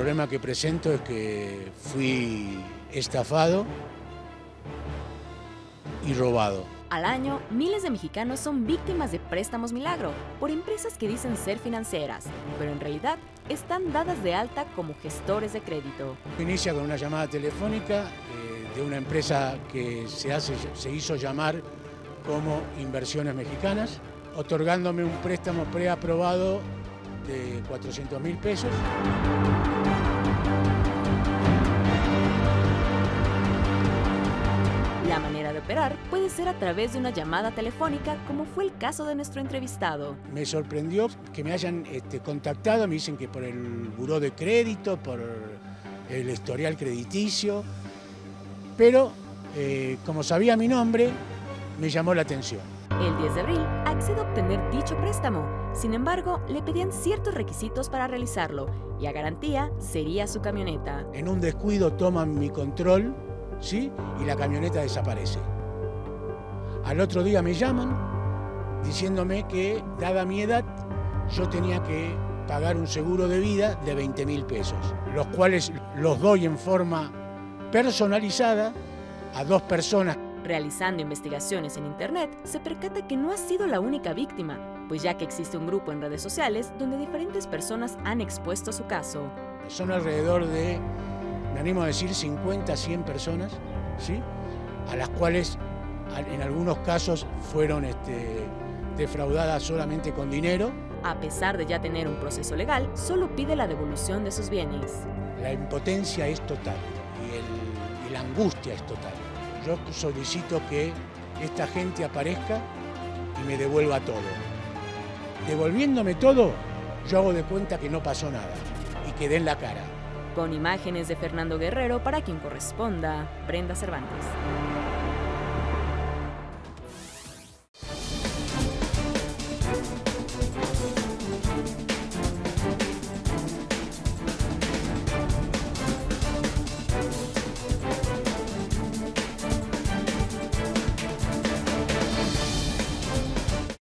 problema que presento es que fui estafado y robado. Al año, miles de mexicanos son víctimas de préstamos milagro por empresas que dicen ser financieras, pero en realidad están dadas de alta como gestores de crédito. Inicia con una llamada telefónica de una empresa que se hizo llamar como Inversiones Mexicanas, otorgándome un préstamo preaprobado de 400.000 pesos. La manera de operar puede ser a través de una llamada telefónica, como fue el caso de nuestro entrevistado. Me sorprendió que me hayan contactado, me dicen que por el buró de crédito, por el historial crediticio, pero como sabía mi nombre, me llamó la atención. El 10 de abril accede a obtener dicho préstamo. Sin embargo, le pedían ciertos requisitos para realizarlo y a garantía sería su camioneta. En un descuido toman mi control, ¿sí? Y la camioneta desaparece. Al otro día me llaman diciéndome que, dada mi edad, yo tenía que pagar un seguro de vida de 20.000 pesos, los cuales los doy en forma personalizada a 2 personas. Realizando investigaciones en internet, se percata que no ha sido la única víctima, pues ya que existe un grupo en redes sociales donde diferentes personas han expuesto su caso. Son alrededor de, me animo a decir, 50 a 100 personas, ¿sí? A las cuales en algunos casos fueron defraudadas solamente con dinero. A pesar de ya tener un proceso legal, solo pide la devolución de sus bienes. La impotencia es total y la angustia es total. Yo solicito que esta gente aparezca y me devuelva todo. Devolviéndome todo, yo hago de cuenta que no pasó nada y que den la cara. Con imágenes de Fernando Guerrero, para quien corresponda, Brenda Cervantes.